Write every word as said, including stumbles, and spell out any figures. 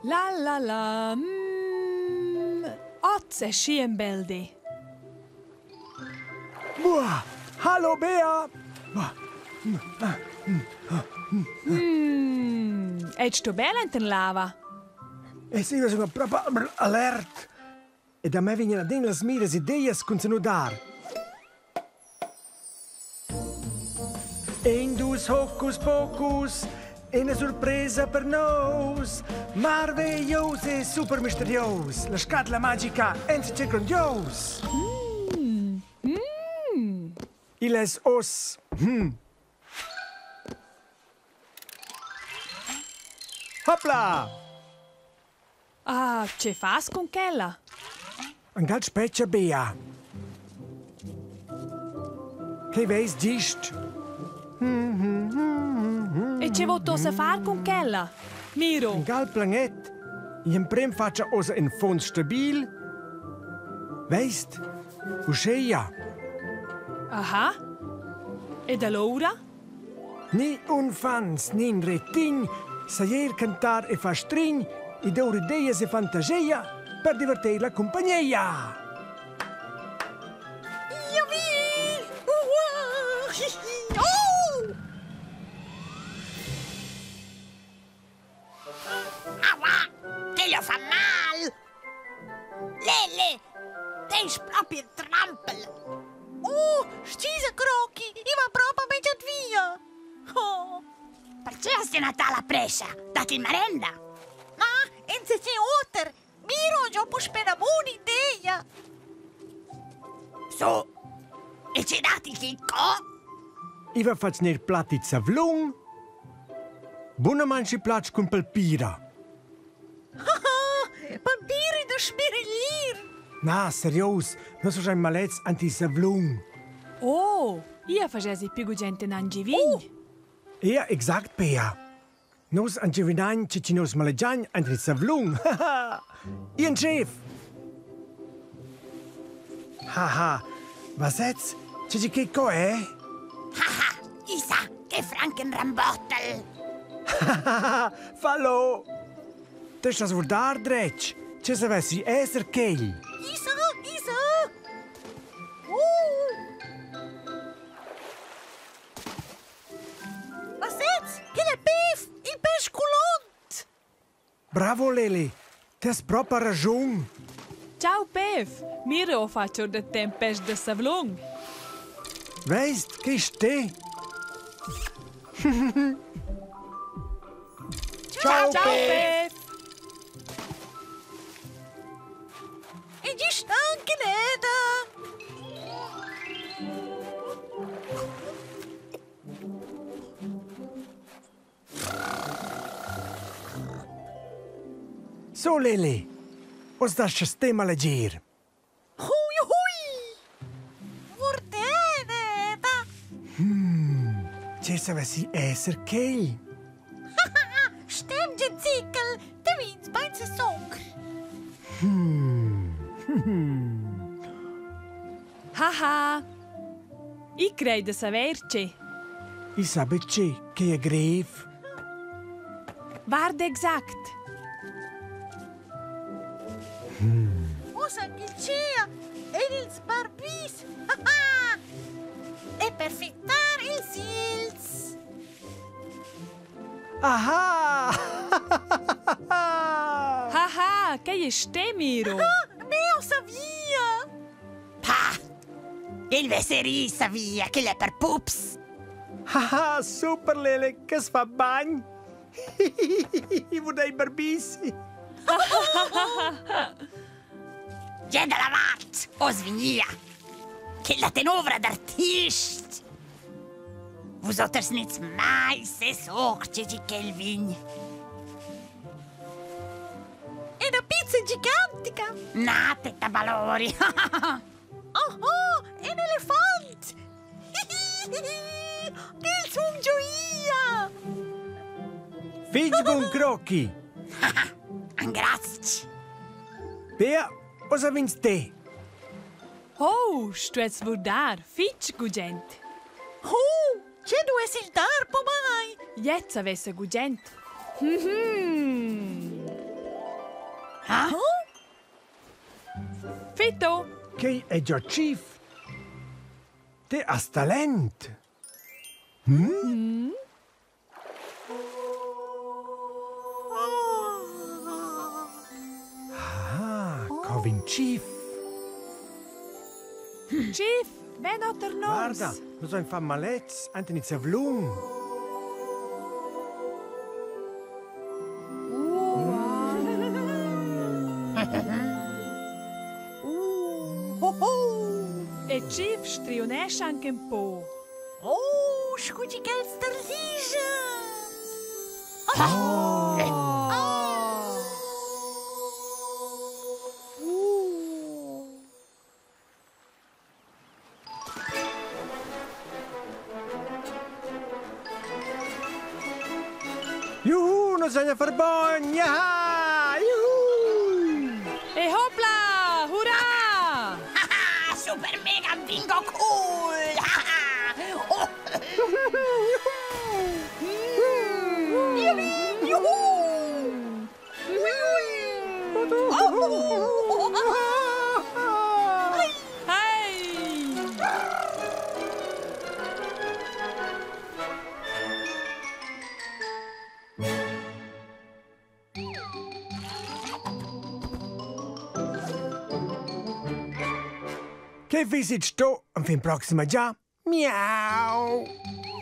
La la la. Mm. Oz è schiembelde. Buah! Hallo, Bea! Hmm. Ed sto bene in lava? E sì, io sono proprio alert. E da me vengono dentro le mie idee con snudar. Indus hocus pocus, e una sorpresa per noi. Maravilhoso e super misterioso. La scatola magica è grandiosa. Mm. Mm. Il es os. Hmm. Hopla! Ah, ce fas con quella? Un gal speccia, Bea. Che veis gist? E ce votosa far con quella? Miro. Un gal planet. In prim faccia osa in fond stabil. Veist? Usceia. Aha. Ed allora? Ni un fans, ni un retin, sayer cantar e fa string, i dore ideias e fantasia per divertir la compagnia. Io vi! Uh, oh! Aua! Che lo fa mal! Lele! Tens proprio il trampel! Oh, scisa crocchi! I va proprio mangiato via! Oh! Perché sei Natale pressa? Dati il merenda! Ma, e se c'è water! Miro, già può spera buona idea! So, e c'è dati che co? Iva fac ner platit savlung. Buona manci plac con palpira. Papieren de spirilier! Na, serios, non so ein malets anti savlung. Oh, io facessi più gente in angivign. Ja, exact, Bea. Nos angivinan cicinos malegian anti savlung. Haha, Ian chef. Haha, was jetzt? Cici che co, eh? Haha, Isa, che Frankenrambottel! Hahaha, fallo! Das ist das Wordar dretsch. Ci savessi esser keil. Isa, Isa! Uh! Was jetzt? Che è beef? Il pesculant! Bravo, Lili. Das proprio ragione. Ciao, Pev. Miro faccio de tempes de savlung. Weißt, che ste? Ciao, Ciao Pev. E gli stanchi neda! So, Lili. Was das sistema leggir? Hui, hui! Vorteneda! Hmm, ci savessi esser keil. Stimmt, je zickel! De wins beins Zucker! Hmm. Haha. I crei de saverci. I sabece che è greve. Guarda exact. O sanguicea ed il sbarbis! E per fittare il sils! Aha! Haha, che gli ste, Miro? Meo savia! Pa! Il vesserí savia che l'è per pups! Haha, super, Lili. Che fa bagn? I vorrei barbissi. C'è da lavat, o sviglia! Che la tenovra d'artist! Vous autres nits mai se sorge di Kelvin. E la pizza gigantica! Nate tabalori! Oh oh, è un elefante! Che son gioia! Figli buon crocchi. Grazie! Bea, cosa vinst te? Oh, sto es vurdar. Fitch gugent. Oh, c'è due sil darpo mai! Jetzt avesse gugent. Mhm. Ah? Fitto? Che è già Chief? Te has talent. Hmm? Ah, Covin Chief. Chief, ven otter nos. Guarda, lo so in fa malez, anche inizia vlung. Oh, oh. E Chief strionesce anche un po'. Oh, scusi che sterrisce. Oh. Juhu, non bisogna far bogna! Juhu! E hopla! Hurra! Ah, super mega bingo cool. Oh. Hey! Che visits tu? În fin proxima già? Miau!